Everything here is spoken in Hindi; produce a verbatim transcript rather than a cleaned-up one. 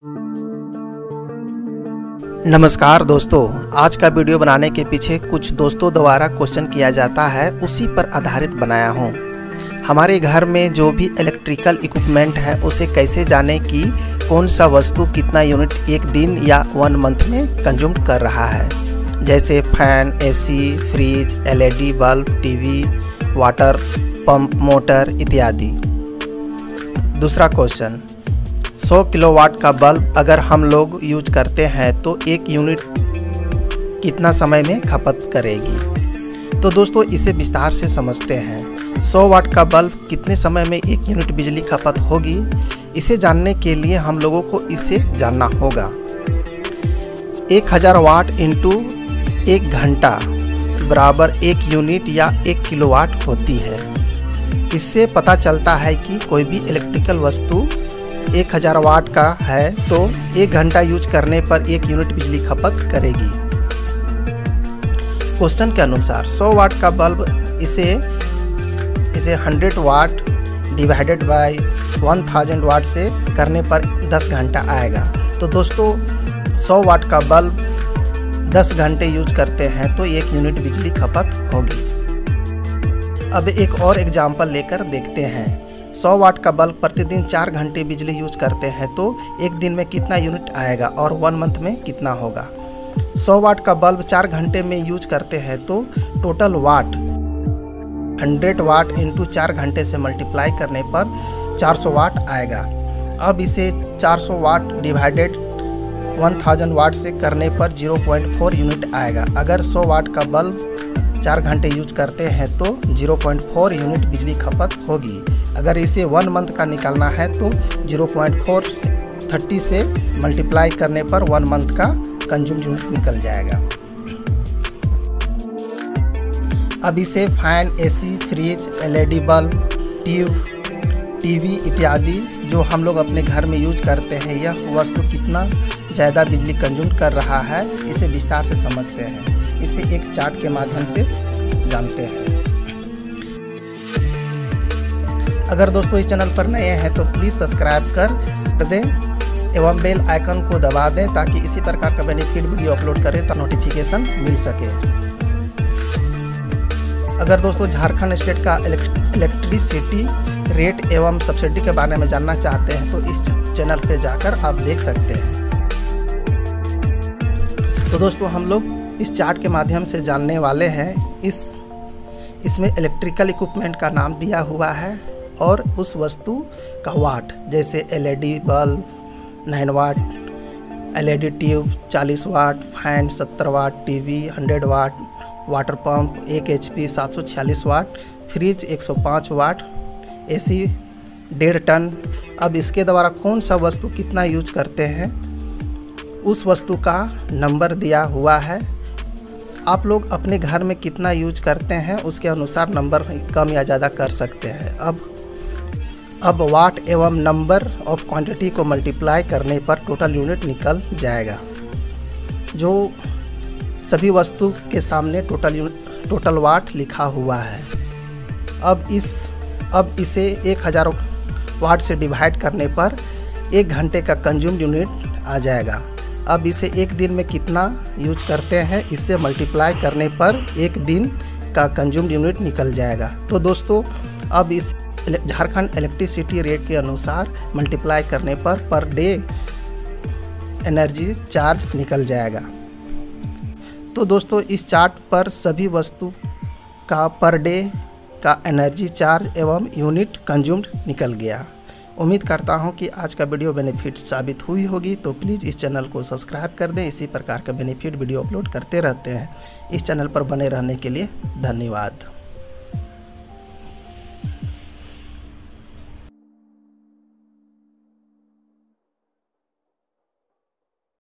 नमस्कार दोस्तों, आज का वीडियो बनाने के पीछे कुछ दोस्तों द्वारा क्वेश्चन किया जाता है, उसी पर आधारित बनाया हूँ। हमारे घर में जो भी इलेक्ट्रिकल इक्विपमेंट है उसे कैसे जाने कि कौन सा वस्तु कितना यूनिट एक दिन या वन मंथ में कंज्यूम कर रहा है, जैसे fan, AC, fridge, LED bulb, TV, water pump, motor इत्यादि। दूसरा क्वेश्चन, सौ किलोवाट का बल्ब अगर हम लोग यूज करते हैं तो एक यूनिट कितना समय में खपत करेगी। तो दोस्तों इसे विस्तार से समझते हैं। सौ वाट का बल्ब कितने समय में एक यूनिट बिजली खपत होगी, इसे जानने के लिए हम लोगों को इसे जानना होगा। एक हज़ार वाट इंटू एक घंटा बराबर एक यूनिट या एक किलोवाट होती है। इससे पता चलता है कि कोई भी इलेक्ट्रिकल वस्तु एक हज़ार वाट का है तो एक घंटा यूज करने पर एक यूनिट बिजली खपत करेगी। क्वेश्चन के अनुसार सौ वाट का बल्ब इसे इसे सौ वाट डिवाइडेड बाय एक हज़ार वाट से करने पर दस घंटा आएगा। तो दोस्तों सौ वाट का बल्ब दस घंटे यूज करते हैं तो एक यूनिट बिजली खपत होगी। अब एक और एग्जांपल लेकर देखते हैं। सौ वाट का बल्ब प्रतिदिन चार घंटे बिजली यूज करते हैं तो एक दिन में कितना यूनिट आएगा और वन मंथ में कितना होगा। सौ वाट का बल्ब चार घंटे में यूज करते हैं तो टोटल वाट सौ वाट इंटू चार घंटे से मल्टीप्लाई करने पर चार सौ वाट आएगा। अब इसे चार सौ वाट डिवाइडेड एक हज़ार वाट से करने पर ज़ीरो पॉइंट फोर यूनिट आएगा। अगर सौ वाट का बल्ब चार घंटे यूज करते हैं तो ज़ीरो पॉइंट फोर यूनिट बिजली खपत होगी। अगर इसे वन मंथ का निकालना है तो ज़ीरो पॉइंट फोर थर्टी से मल्टीप्लाई करने पर वन मंथ का कंज्यूम यूनिट निकल जाएगा। अब इसे fan, AC, fridge, LED bulb, tube, TV इत्यादि जो हम लोग अपने घर में यूज करते हैं, यह वस्तु कितना ज़्यादा बिजली कंज्यूम कर रहा है, इसे विस्तार से समझते हैं। इसे एक चार्ट के माध्यम से जानते हैं। अगर दोस्तों इस चैनल पर नए हैं तो प्लीज़ सब्सक्राइब कर दें एवं बेल आइकन को दबा दें ताकि इसी प्रकार का बेनिफिट वीडियो अपलोड करें तो नोटिफिकेशन मिल सके। अगर दोस्तों झारखंड स्टेट का इलेक्ट्रिसिटी रेट एवं सब्सिडी के बारे में जानना चाहते हैं तो इस चैनल पे जाकर आप देख सकते हैं। तो दोस्तों हम लोग इस चार्ट के माध्यम से जानने वाले हैं। इस इसमें इलेक्ट्रिकल इक्विपमेंट का नाम दिया हुआ है और उस वस्तु का वाट, जैसे एलईडी बल्ब नौ वाट, एलईडी ट्यूब चालीस वाट, फैन सत्तर वाट, टीवी सौ वाट, वाटर पंप एक एचपी सात सौ छियालीस वाट, फ्रिज एक सौ पाँच वाट, एसी डेढ़ टन। अब इसके द्वारा कौन सा वस्तु कितना यूज करते हैं उस वस्तु का नंबर दिया हुआ है। आप लोग अपने घर में कितना यूज करते हैं उसके अनुसार नंबर कम या ज़्यादा कर सकते हैं। अब अब वाट एवं नंबर ऑफ क्वांटिटी को मल्टीप्लाई करने पर टोटल यूनिट निकल जाएगा, जो सभी वस्तु के सामने टोटल यूनिट टोटल वाट लिखा हुआ है। अब इस अब इसे एक हज़ार वाट से डिवाइड करने पर एक घंटे का कंज्यूम यूनिट आ जाएगा। अब इसे एक दिन में कितना यूज करते हैं इससे मल्टीप्लाई करने पर एक दिन का कंज्यूम यूनिट निकल जाएगा। तो दोस्तों अब इस झारखंड इलेक्ट्रिसिटी रेट के अनुसार मल्टीप्लाई करने पर पर डे एनर्जी चार्ज निकल जाएगा। तो दोस्तों इस चार्ट पर सभी वस्तु का पर डे का एनर्जी चार्ज एवं यूनिट कंज्यूम्ड निकल गया। उम्मीद करता हूं कि आज का वीडियो बेनिफिट साबित हुई होगी। तो प्लीज़ इस चैनल को सब्सक्राइब कर दें, इसी प्रकार का बेनिफिट वीडियो अपलोड करते रहते हैं। इस चैनल पर बने रहने के लिए धन्यवाद।